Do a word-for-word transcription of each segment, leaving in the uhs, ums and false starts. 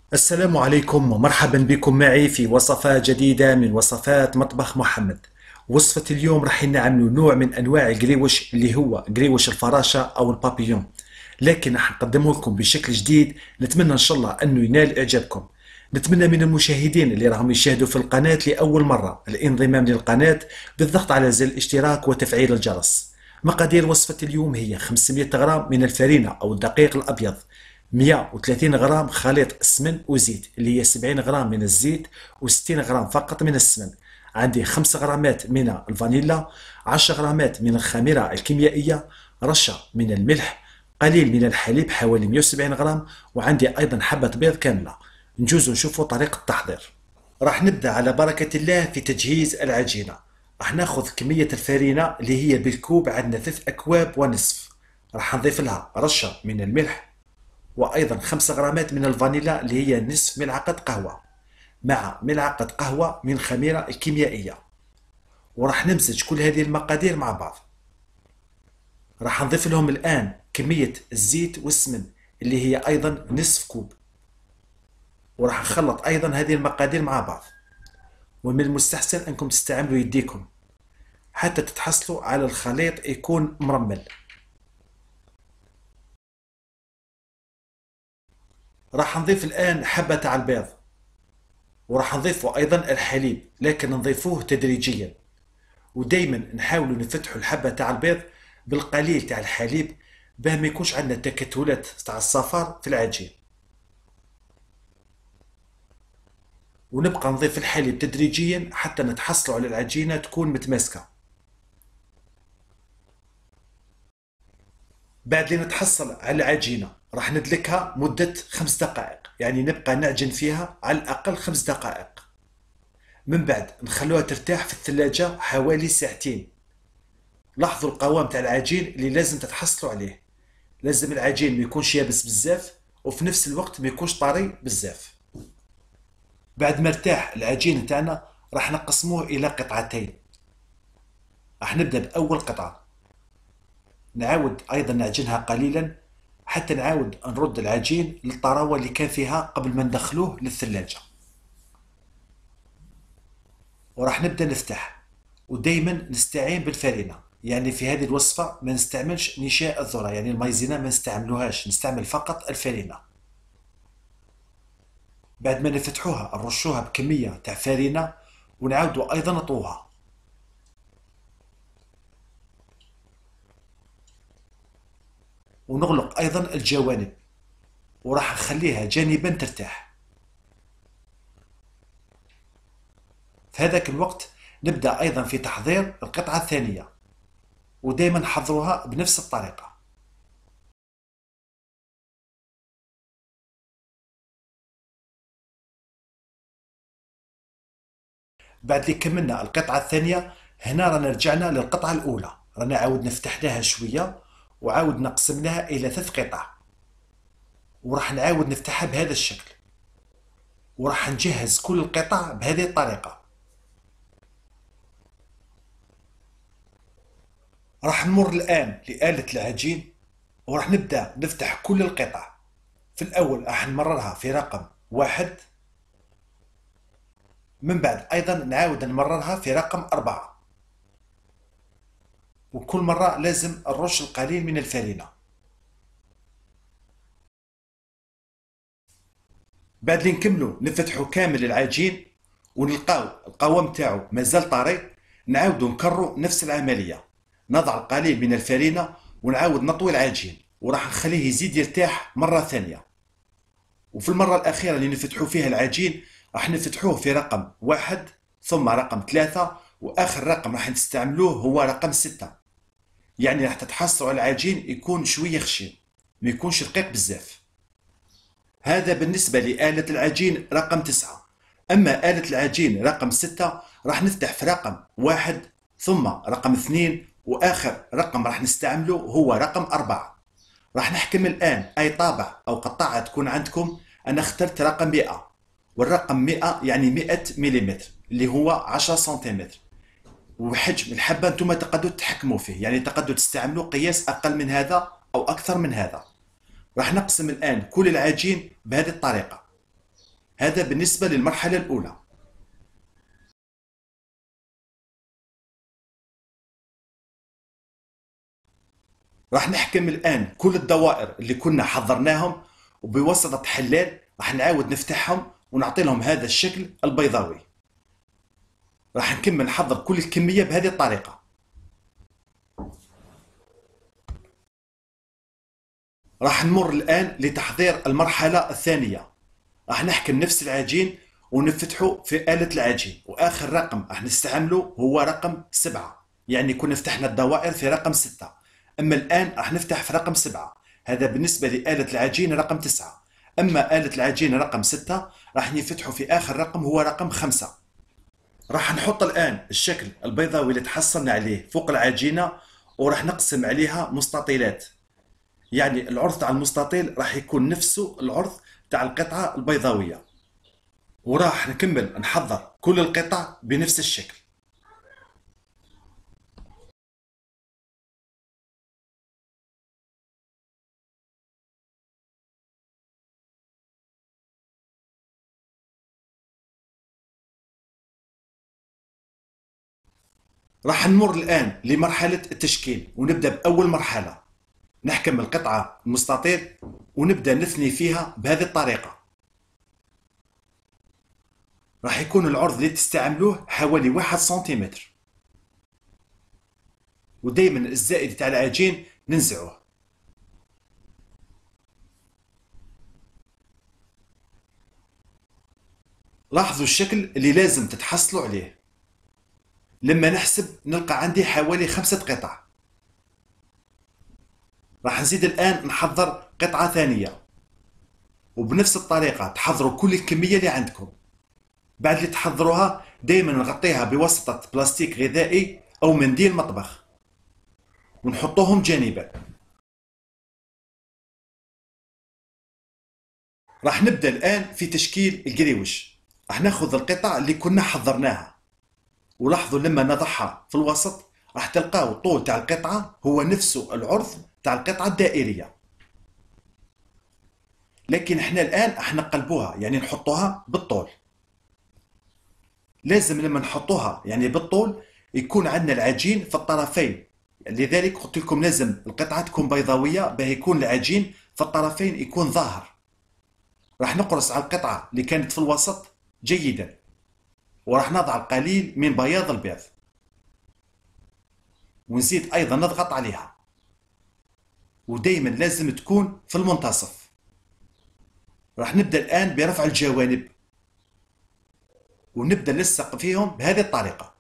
السلام عليكم ومرحبا بكم معي في وصفة جديدة من وصفات مطبخ محمد. وصفة اليوم راح نعملوا نوع من أنواع القريوش اللي هو قريوش الفراشة أو البابيون، لكن راح نقدمه لكم بشكل جديد. نتمنى إن شاء الله أنه ينال إعجابكم. نتمنى من المشاهدين اللي راهم يشاهدوا في القناة لأول مرة الانضمام للقناة بالضغط على زر الاشتراك وتفعيل الجرس. مقادير وصفة اليوم هي خمسمئة غرام من الفرينة أو الدقيق الأبيض، مئة وثلاثين غرام خليط السمن وزيت اللي هي سبعين غرام من الزيت و60 غرام فقط من السمن. عندي خمسة غرامات من الفانيلا، عشرة غرامات من الخميرة الكيميائية، رشة من الملح، قليل من الحليب حوالي مئة وسبعين غرام، وعندي أيضا حبة بيض كاملة. نجوز نشوفوا طريقة التحضير. راح نبدأ على بركة الله في تجهيز العجينة. راح ناخذ كمية الفرينة اللي هي بالكوب، عندنا ثلاث أكواب ونصف. راح نضيف لها رشة من الملح، وأيضا خمسة غرامات من الفانيلا اللي هي نصف ملعقة قهوة، مع ملعقة قهوة من خميرة الكيميائية. وراح نمزج كل هذه المقادير مع بعض. راح نضيف لهم الآن كمية الزيت والسمن اللي هي أيضا نصف كوب، وراح نخلط أيضا هذه المقادير مع بعض. ومن المستحسن أنكم تستعملوا يديكم حتى تتحصلوا على الخليط يكون مرمل. راح نضيف الآن حبة تاع البيض، وراح نضيفوا أيضا الحليب لكن نضيفوه تدريجيا، ودايما نحاولوا نفتحوا الحبة تاع البيض بالقليل تاع الحليب باه ما يكونش عندنا تكتلات تاع الصفار في العجين. ونبقى نضيف الحليب تدريجيا حتى نتحصلوا على العجينة تكون متماسكة. بعد اللي نتحصل على العجينة راح ندلكها مدة خمس دقائق، يعني نبقى نعجن فيها على الأقل خمس دقائق. من بعد نخلوها ترتاح في الثلاجة حوالي ساعتين. لاحظوا القوام تاع العجين اللي لازم تتحصلوا عليه، لازم العجين ما يكونش يابس بزاف وفي نفس الوقت ما يكونش طري بزاف. بعد ما ارتاح العجين تاعنا راح نقسموه الى قطعتين. راح نبدا باول قطعه، نعاود ايضا نعجنها قليلا حتى نعاود نرد العجين للطراوه اللي كان فيها قبل ما ندخلوه للثلاجه. وراح نبدا نفتح، ودائما نستعين بالفرينه، يعني في هذه الوصفه ما نستعملش نشاء الذره، يعني المايزينا ما نستعملوهاش، نستعمل فقط الفرينه. بعد ما نفتحوها نرشوها بكميه تاع فرينه ونعاودوا ايضا نطوها. ونغلق ايضا الجوانب، وراح نخليها جانبا ترتاح. في هذاك الوقت نبدا ايضا في تحضير القطعه الثانيه، ودائما حضروها بنفس الطريقه. بعد اللي كملنا القطعه الثانيه، هنا رانا رجعنا للقطعه الاولى، رانا عاودنا فتحناها شويه وعاود نقسمناها الى ثلاث قطع، وراح نعاود نفتحها بهذا الشكل، وراح نجهز كل القطع بهذه الطريقه. راح نمر الآن لآلة العجين، وراح نبدأ نفتح كل القطع. في الأول راح نمررها في رقم واحد، من بعد أيضا نعاود نمررها في رقم أربعة، وكل مرة لازم نرش القليل من الفرينة. بعد اللي نكملوا نفتحوا كامل العجين ونلقاو القوام تاعو مازال طري، نعاودوا نكرروا نفس العملية، نضع القليل من الفرينة ونعاود نطوي العجين، وراح نخليه يزيد يرتاح مرة ثانية. وفي المرة الأخيرة اللي نفتحوا فيها العجين راح نفتحوه في رقم واحد، ثم رقم ثلاثة، وآخر رقم راح نستعملوه هو رقم ستة. يعني راح تتحصلوا على العجين يكون شوية خشن، ما يكونش رقيق بزاف. هذا بالنسبة لآلة العجين رقم تسعة. أما آلة العجين رقم ستة راح نفتح في رقم واحد، ثم رقم اثنين، وآخر رقم راح نستعمله هو رقم أربعة. راح نحكم الآن أي طابع أو قطعة تكون عندكم. أنا اخترت رقم مئة، والرقم مئة يعني مئة مليمتر اللي هو عشرة سنتيمتر. وحجم الحبة انتم تقدروا تتحكموا فيه، يعني تقدروا تستعملوا قياس أقل من هذا أو أكثر من هذا. راح نقسم الآن كل العجين بهذه الطريقة. هذا بالنسبة للمرحلة الأولى. راح نحكم الآن كل الدوائر اللي كنا حضرناهم، وبواسطة حلال راح نعاود نفتحهم ونعطي لهم هذا الشكل البيضاوي. راح نكمل نحضر كل الكمية بهذه الطريقة. راح نمر الآن لتحضير المرحلة الثانية. راح نحكم نفس العجين ونفتحه في آلة العجين، وآخر رقم راح نستعمله هو رقم سبعة، يعني كنا فتحنا الدوائر في رقم ستة، أما الآن راح نفتح في رقم سبعة. هذا بالنسبة لآلة العجين رقم تسعة. أما آلة العجين رقم ستة راح نفتحه في آخر رقم هو رقم خمسة. راح نحط الآن الشكل البيضاوي اللي تحصلنا عليه فوق العجينة، وراح نقسم عليها مستطيلات، يعني العرض تاع المستطيل راح يكون نفسه العرض تاع القطعة البيضاوية. وراح نكمل نحضر كل القطع بنفس الشكل. راح نمر الآن لمرحلة التشكيل، ونبدأ بأول مرحلة. نحكم القطعة المستطيل ونبدأ نثني فيها بهذه الطريقة. راح يكون العرض اللي تستعملوه حوالي واحد سنتيمتر، ودايما الزائد تاع العجين ننزعوه. لاحظوا الشكل اللي لازم تتحصلوا عليه. لما نحسب نلقى عندي حوالي خمسة قطع. راح نزيد الآن نحضر قطعة ثانية، وبنفس الطريقة تحضروا كل الكمية اللي عندكم. بعد اللي تحضروها دايما نغطيها بواسطة بلاستيك غذائي أو منديل مطبخ ونحطوهم جانبا. راح نبدأ الآن في تشكيل القريوش. راح ناخذ القطع اللي كنا حضرناها، ولاحظوا لما نضعها في الوسط راح تلقاو الطول تاع القطعة هو نفسه العرض تاع القطعة الدائرية. لكن احنا الآن راح نقلبوها، يعني نحطوها بالطول. لازم لما نحطوها يعني بالطول يكون عندنا العجين في الطرفين، لذلك قلت لكم لازم القطعة تكون بيضاوية باه يكون العجين في الطرفين يكون ظاهر. راح نقرص على القطعة اللي كانت في الوسط جيدا، وراح نضع القليل من بياض البيض، ونزيد أيضا نضغط عليها، ودايما لازم تكون في المنتصف. راح نبدأ الآن برفع الجوانب، ونبدأ نلصق فيهم بهذه الطريقة.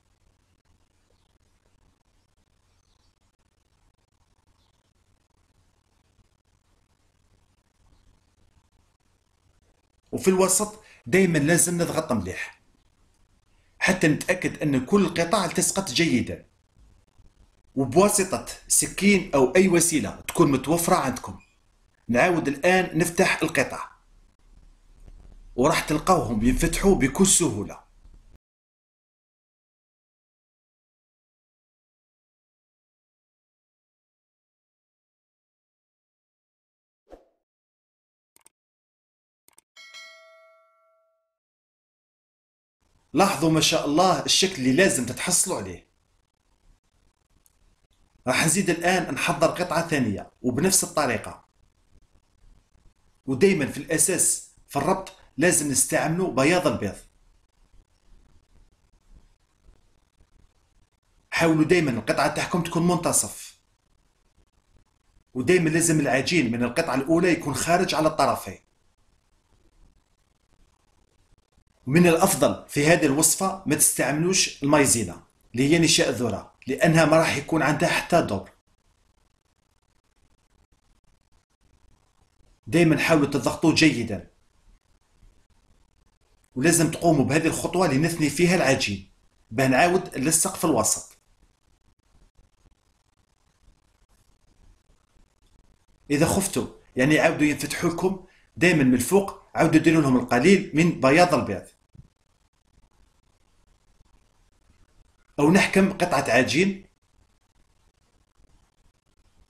وفي الوسط دايما لازم نضغط مليح حتى نتأكد أن كل القطع التصقت جيدا، وبواسطة سكين أو أي وسيلة تكون متوفرة عندكم. نعاود الآن نفتح القطع، وراح تلقاوهم ينفتحوا بكل سهولة. لاحظوا ما شاء الله الشكل اللي لازم تتحصلوا عليه. راح نزيد الآن نحضر قطعة ثانية وبنفس الطريقة، ودايما في الأساس في الربط لازم نستعملوا بياض البيض. حاولوا دايما القطعة تاعكم تكون منتصف، ودايما لازم العجين من القطعة الأولى يكون خارج على الطرفين. من الأفضل في هذه الوصفة ما تستعملوش المايزينا اللي هي نشاء الذرة، لأنها ما راح يكون عندها حتى دور. دايما حاولوا تضغطوا جيدا، ولازم تقوموا بهذه الخطوة لنثني فيها العجين باه نعاود نلصق في الوسط. إذا خفتوا يعني يعاودوا ينفتحوا لكم، دايما من الفوق عاودوا ديروا لهم القليل من بياض البيض، أو نحكم قطعة عجين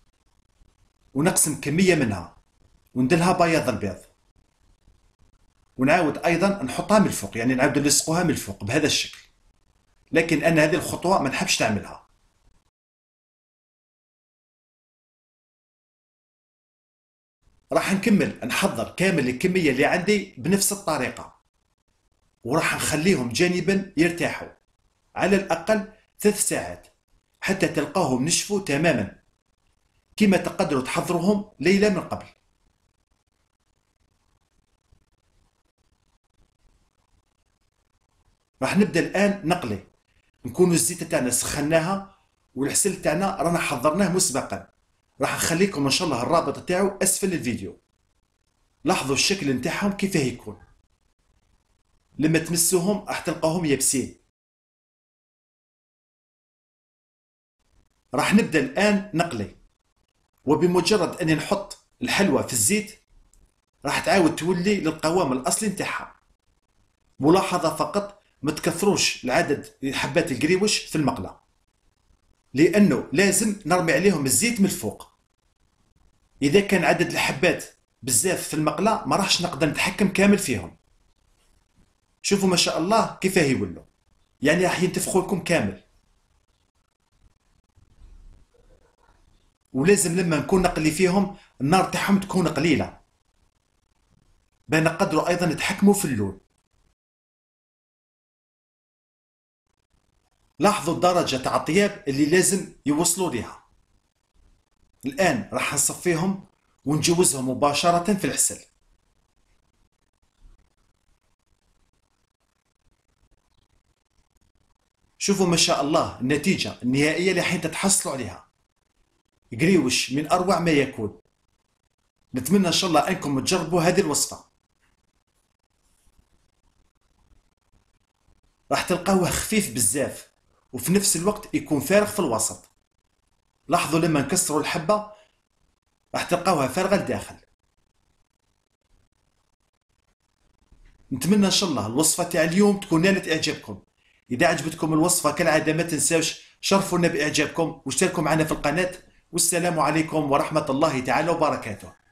ونقسم كمية منها وندلها بياض البيض. ونعاود ايضا نحطها من الفوق، يعني نعاود نلصقوها من الفوق بهذا الشكل. لكن انا هذه الخطوه ما نحبش نعملها. راح نكمل نحضر كامل الكميه اللي عندي بنفس الطريقه، وراح نخليهم جانبا يرتاحوا على الاقل ثلاث ساعات حتى تلقاهم نشفوا تماما، كما تقدروا تحضروهم ليله من قبل. راح نبدا الان نقلي. نكونوا الزيت تاعنا سخناها، والعسل تاعنا رانا حضرناه مسبقا. راح نخليكم ان شاء الله الرابط تاعو اسفل الفيديو. لاحظوا الشكل نتاعهم كيفاه يكون، لما تمسوهم راح تلقاهم يابسين. راح نبدا الان نقلي، وبمجرد اني نحط الحلوى في الزيت راح تعاود تولي للقوام الاصلي نتاعها. ملاحظه فقط، ما تكثروش العدد حبات القريوش في المقله، لانه لازم نرمي عليهم الزيت من الفوق. اذا كان عدد الحبات بزاف في المقله ما راحش نقدر نتحكم كامل فيهم. شوفوا ما شاء الله كيفاه يولوا، يعني راح ينتفخوا لكم كامل. ولازم لما نكون نقلي فيهم النار تاعهم تكون قليله باه نقدروا ايضا نتحكموا في اللون. لاحظوا الدرجه تاع الطياب اللي لازم يوصلوا ليها. الان راح نصفيهم ونجوزهم مباشره في العسل. شوفوا ما شاء الله النتيجه النهائيه اللي حين تتحصلوا عليها، قريوش من اروع ما يكون. نتمنى ان شاء الله انكم تجربوا هذه الوصفه. راح تلقاوه خفيف بزاف وفي نفس الوقت يكون فارغ في الوسط. لاحظوا لما نكسروا الحبه راح تلقاوها فارغه لداخل. نتمنى ان شاء الله الوصفه تاع اليوم تكون نالت اعجابكم. اذا عجبتكم الوصفه كالعاده ما تنساوش شرفونا باعجابكم واشتركوا معنا في القناه. والسلام عليكم ورحمه الله تعالى وبركاته.